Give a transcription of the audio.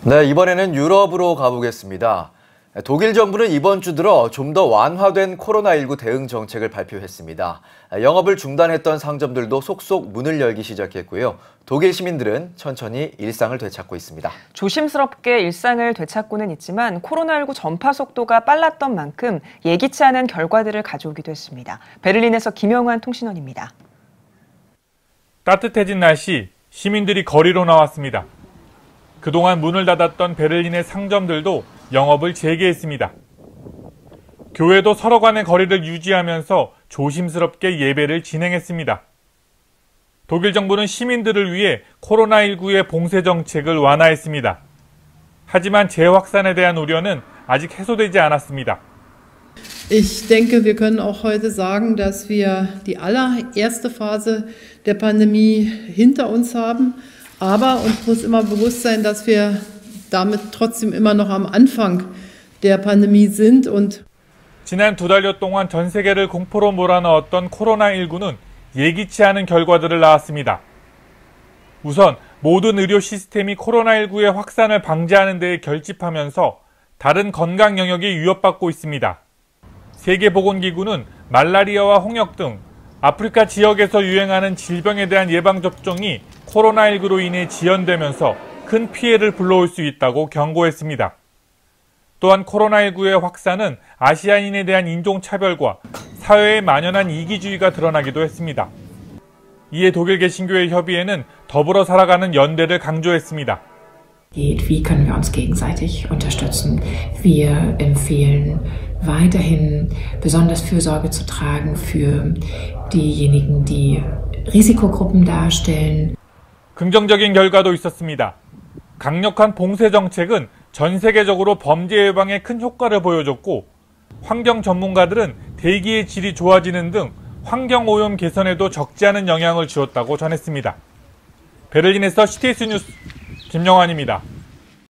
네, 이번에는 유럽으로 가보겠습니다. 독일 정부는 이번 주 들어 좀 더 완화된 코로나19 대응 정책을 발표했습니다. 영업을 중단했던 상점들도 속속 문을 열기 시작했고요. 독일 시민들은 천천히 일상을 되찾고 있습니다. 조심스럽게 일상을 되찾고는 있지만 코로나19 전파 속도가 빨랐던 만큼 예기치 않은 결과들을 가져오기도 했습니다. 베를린에서 김영환 통신원입니다. 따뜻해진 날씨, 시민들이 거리로 나왔습니다. 그동안 문을 닫았던 베를린의 상점들도 영업을 재개했습니다. 교회도 서로 간의 거리를 유지하면서 조심스럽게 예배를 진행했습니다. 독일 정부는 시민들을 위해 코로나19의 봉쇄 정책을 완화했습니다. 하지만 재확산에 대한 우려는 아직 해소되지 않았습니다. Ich denke, wir können auch heute sagen, dass wir die allererste Phase der Pandemie hinter uns haben. Aber uns muss immer bewusst sein, dass wir damit trotzdem immer noch am Anfang der Pandemie sind. 지난 2달여 동안 전 세계를 공포로 몰아넣었던 코로나19는 예기치 않은 결과들을 낳았습니다. 우선 모든 의료 시스템이 코로나19의 확산을 방지하는 데에 결집하면서 다른 건강 영역이 위협받고 있습니다. 세계보건기구는 말라리아와 홍역 등 아프리카 지역에서 유행하는 질병에 대한 예방접종이 코로나19로 인해 지연되면서 큰 피해를 불러올 수 있다고 경고했습니다. 또한 코로나19의 확산은 아시아인에 대한 인종차별과 사회에 만연한 이기주의가 드러나기도 했습니다. 이에 독일 개신교회 협의회는 더불어 살아가는 연대를 강조했습니다. Wie können wir uns gegenseitig unterstützen? Wir empfehlen weiterhin besonders Fürsorge zu tragen für diejenigen, die Risikogruppen darstellen. 긍정적인 결과도 있었습니다. 강력한 봉쇄 정책은 전 세계적으로 범죄 예방에 큰 효과를 보여줬고, 환경 전문가들은 대기의 질이 좋아지는 등 환경 오염 개선에도 적지 않은 영향을 주었다고 전했습니다. 베를린에서 CTS 뉴스 김영환입니다.